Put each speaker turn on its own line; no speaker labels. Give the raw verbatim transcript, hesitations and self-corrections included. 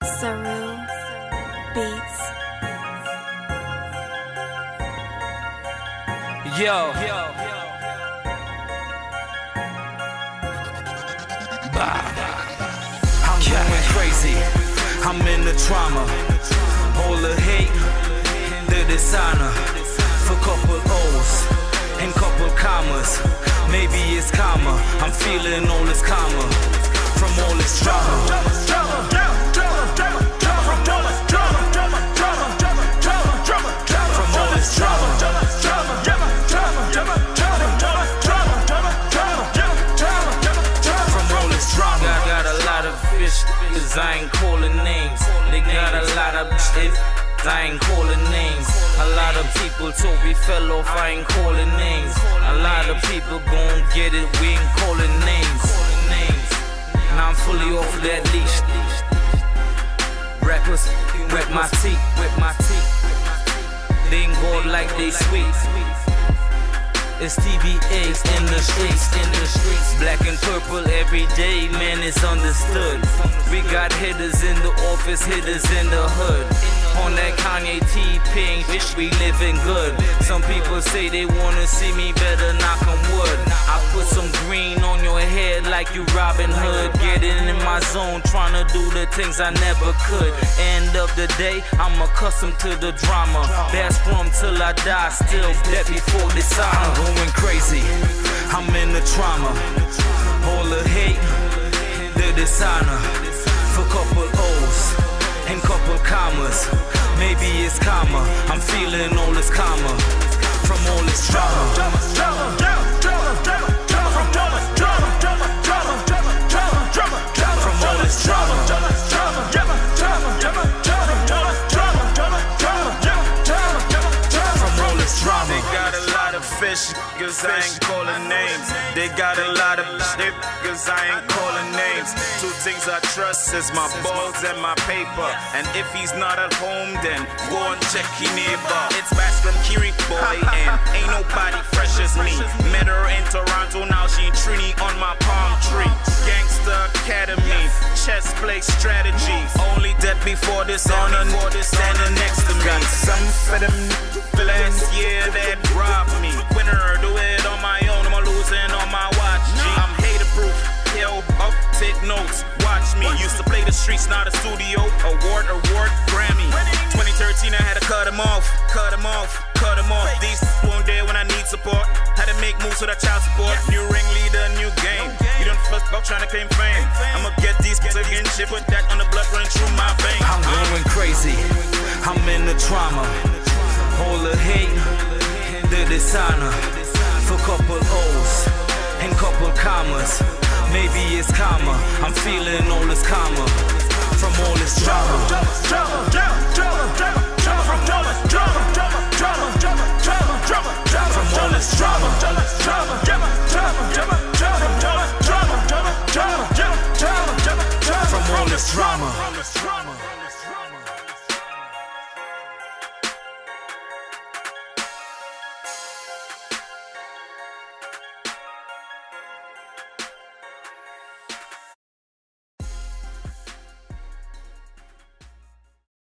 Saru Beats.
Yo, bah. I'm going crazy, I'm in the trauma. All the hate, the dishonor. For couple O's and couple commas. Maybe it's karma, I'm feeling all this karma from all this drama. Cause I ain't calling names. They got a lot of shit, I ain't calling names. A lot of people told me fell off, I ain't calling names. A lot of people gon' get it, we ain't calling names. Now I'm fully off of that leash. Rappers wet my teeth, wet my teeth. They ain't gold like they sweet. It's T B As in the streets, in the streets. Black and purple every day, man, it's understood. We got hitters in the office, hitters in the hood. On that Kanye T-Ping, bitch, we living good. Some people say they wanna see me, better knock on wood. I put some green on your head like you Robin Hood. Getting in my zone, trying to do the things I never could. End of the day, I'm accustomed to the drama. Bascrom till I die, still dead before dishonor. I'm going crazy, I'm in the trauma. All the hate, the dishonor. For couple O's and couple commas. Maybe it's karma, I'm feeling all this karma from all this drama. From all this drama. From all this drama.
They got a lot of fish, cause I ain't calling names. They got a lot of shit, cause I ain't calling names. Two things I trust is my balls and my paper. And if he's not at home, then go and check your neighbor. It's Bascrom, Kiri, boy, and ain't nobody fresh as me. Met her in Toronto, now she in Trini on my palm tree. Gangster Academy, chess play strategy. Only dead before this honor, standing next to me. Got some for them last year that robbed me. Winner, do it on my own, I'm losing on my watch. G. I'm hater-proof, hell up, take notes, watch me. Used to play the streets, not a studio. Award, award, Grammy. twenty thirteen, I had to cut him off, cut him off, cut him off. These won't there when I need support. Had to make moves with that child support. New ringleader, new game. You don't fuss up trying to claim fame. I'ma get these kids again, shit, put that on the blood running through my veins.
I'm going crazy, I'm in the trauma. All the hate, the dishonor. For couple O's and couple commas. Maybe it's karma, I'm feeling all this karma from all this drama. From all this drama.